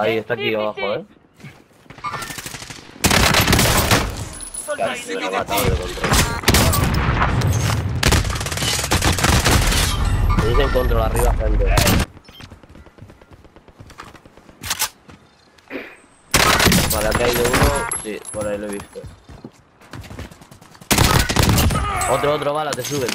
Ahí, está aquí abajo, Casi me lo he matado de control. Dicen control arriba, gente. Vale, ha caído uno. Sí, por ahí lo he visto. Otro bala, te sube.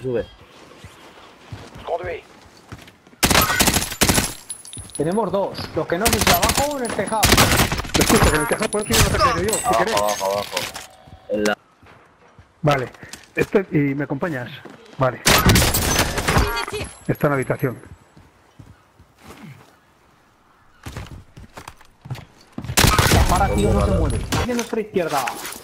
Tenemos dos. Los que no han dicho abajo o en el tejado. Escucha, que en el tejado puedo tirar una yo, si queréis. Abajo. En la... Vale. Y me acompañas. Vale. Está en la habitación. La para, tío, no se mueve. Aquí a nuestra izquierda.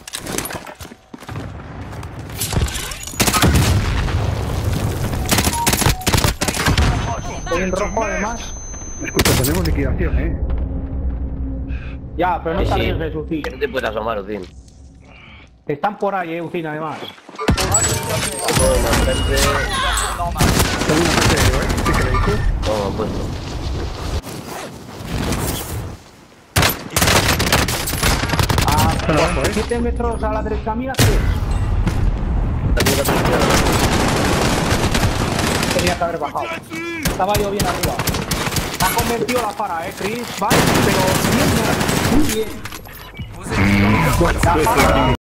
El rojo, además. Escucha, tenemos liquidación, Ya, pero no Sí, está sí. bien, Jesucín. Que no te puedes asomar, Ucin. Están por ahí, Ucin, además. Todo más gente. Tengo una parte de si queréis. Todo puesto. A 7 metros a la derecha mía, ¿qué es? También la tercera. Tenía que haber bajado. Estaba yo bien arriba. Ha convertido la para, Chris. Vale, pero bien, muy bien. Bueno, La para,